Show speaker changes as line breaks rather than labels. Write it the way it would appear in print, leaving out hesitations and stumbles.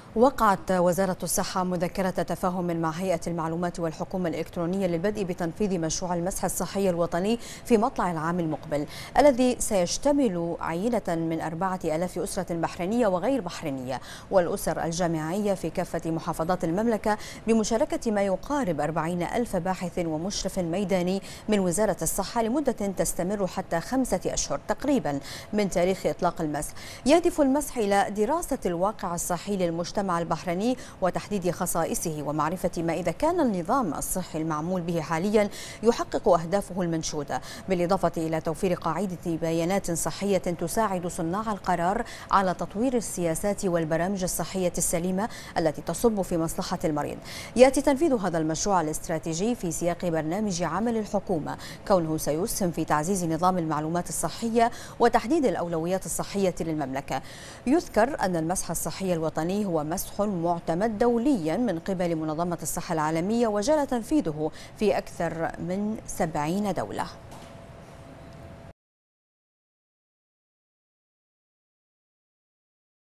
وقعت وزارة الصحة مذكرة تفاهم مع هيئة المعلومات والحكومة الإلكترونية للبدء بتنفيذ مشروع المسح الصحي الوطني في مطلع العام المقبل، الذي سيشتمل عينة من 4000 أسرة بحرينية وغير بحرينية والأسر الجامعية في كافة محافظات المملكة، بمشاركة ما يقارب 40,000 باحث ومشرف ميداني من وزارة الصحة لمدة تستمر حتى 5 أشهر تقريبا من تاريخ إطلاق المسح. يهدف المسح إلى دراسة الواقع الصحي للمجتمع البحريني وتحديد خصائصه ومعرفة ما إذا كان النظام الصحي المعمول به حاليا يحقق أهدافه المنشودة، بالإضافة إلى توفير قاعدة بيانات صحية تساعد صناع القرار على تطوير السياسات والبرامج الصحية السليمة التي تصب في مصلحة المريض. يأتي تنفيذ هذا المشروع الاستراتيجي في سياق برنامج عمل الحكومة، كونه سيسهم في تعزيز نظام المعلومات الصحية وتحديد الأولويات الصحية للمملكة. يذكر أن المسح الصحي الوطني هو مسح معتمد دوليا من قبل منظمة الصحة العالمية، وجرى تنفيذه في أكثر من 70 دولة.